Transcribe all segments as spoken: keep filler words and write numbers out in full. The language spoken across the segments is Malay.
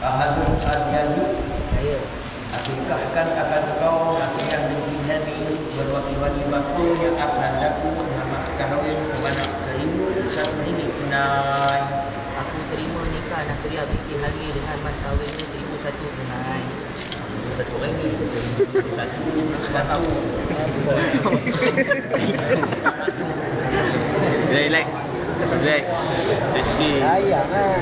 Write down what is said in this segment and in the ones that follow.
Ahadul Adiyani. Saya. Aku nikahkan akan kau nasihat binti Nabi berwakil-wali bakul yang akan daku nama sekahwin sebanyak seribu satu ringgit tunai. Aku terima nikah Nasriah binti Hali dengan mas kahwinnya seribu satu tunai. Satu ringgit. Satu. Relax. Relax. Rezeki. Sayang lah.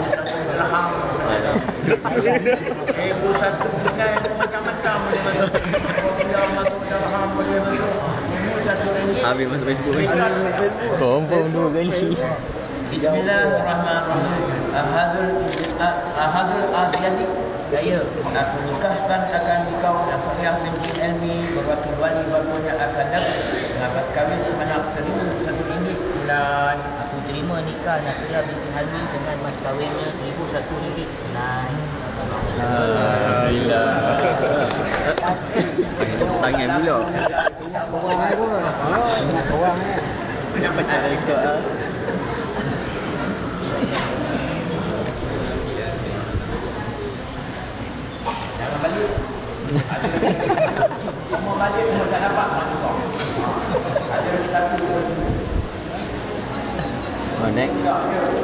Seribu satu tunai macam-macam boleh masuk. Kalau masuk dalam boleh masuk. Semua satu ringgit. Habis masuk Facebook ni. Confirm dua kali. Bismillahirrahmanirrahim. Ahadul Ahadul Adiyani. Saya. Aku nikahkan akan kau Nasriah binti Elmi berwakil wali bakunya akan dapat dengan mas kahwin sebanyak seribu satu ringgit tunai. Aku terima nikah Nasriah binti Hali dengan mas kahwinnya seribu satu ringgit tunai. Alhamdulillah. Tepuk tangan pula. Orang pun. Orang ni. Macam rekod ah. Jangan balik. Ada lagi. Semua balik semua tak dapat masuk kau. Ada lagi satu. Oh, next.